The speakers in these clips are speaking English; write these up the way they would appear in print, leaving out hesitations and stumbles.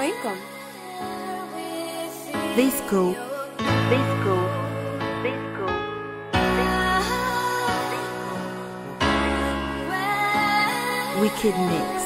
Fincom. Visco. Wicked Mix.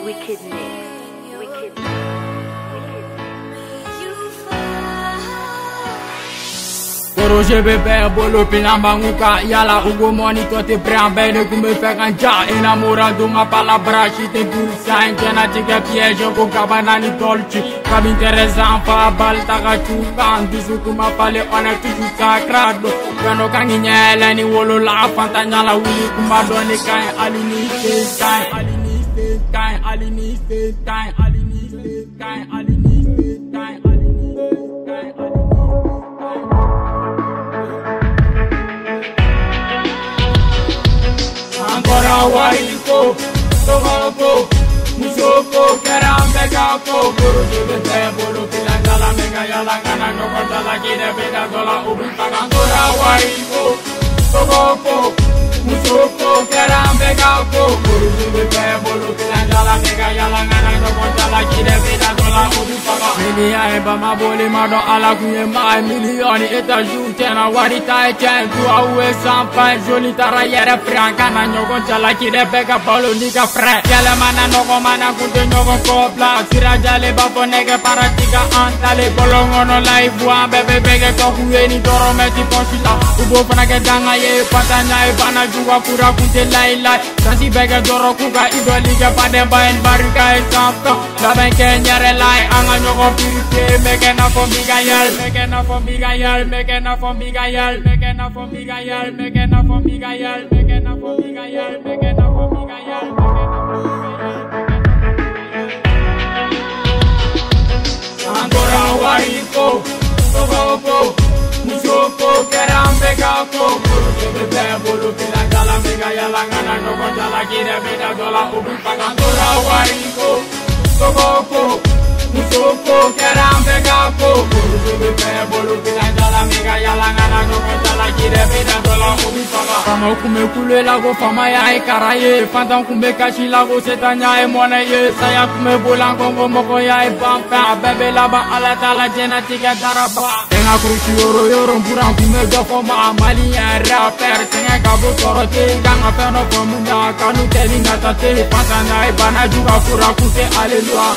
Roje bebe bolo pinambanguka yala ugo moni tote preambene come fekanja enamorado uma palavra ci te pulsa in cena tika piège con cabanani dolci cam interessant fa balta caciuca andisu kuma pale ona tuju sacrado kano kanginyele ni wolo la fantanya la wili kuma doni kai aliniste Ancora Wariko, Tomoko, Musoko, Karambe Kako, Guru Jibete, Bolo Pilanga, la Mega Yalangana, Nokota, la Kida, Beda, Dola, Ubika, Ancora Wariko, Tomoko, Musoko, Karambe Kako, Guru Jibete, Bolo Pilanga, la Mega Yalangana, Nokota, la Kida, Beda, Dola, Ubika. Milia eba maboli mado ala kuye mai milioni etajou tena warita echen tu awe sampai joli tarayere franca na nyogon chala kide pega polo nika fre yale mana noko mana kunte nyogon kopla sira jale bafo nege paratika antale bolongono live wa bebe bege kokuye ni doro meti ponsila ubo fana ke danga ye patanya e bana juga kura kunte lai lai sansi bege doro kuga idoli ke pade baen barika e samto la ben kenyere lai anga nyogon Making up for Miguel, making up for Miguel, making up for Miguel, making up for Miguel, making up for Miguel, making up for Miguel, making up for Miguel, Ancora Wariko, Togo, Musoko, Karambe Kako, Bebe Bolo Pilanga, la Mega Yalangana, Nokota, la Kida, Beda, Dola, Ubika, Ancora Wariko, Togo. Musoko, Karambe Kako, Bebe Bolo Pilanga, la Mega Yalangana, Nokota, la Kida, Beda, Dola, Ubika. Fama kume kule lago, fama ya ekaraye, fantan kume kashi lago, setanya e monaye, saya kume bolangongo, moko ya e bampa, bebe laba alata la jena tika daraba. Tenga krushi yoro mpura kume gafoma, mali ya rapper, senga kabo torote, ganga feno komuna, kanu teli natate, pasana e bana juga fura kute, aleluya.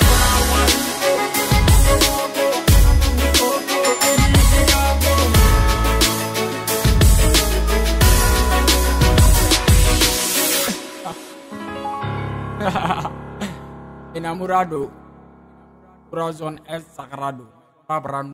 Enamorado, corazón es sagrado.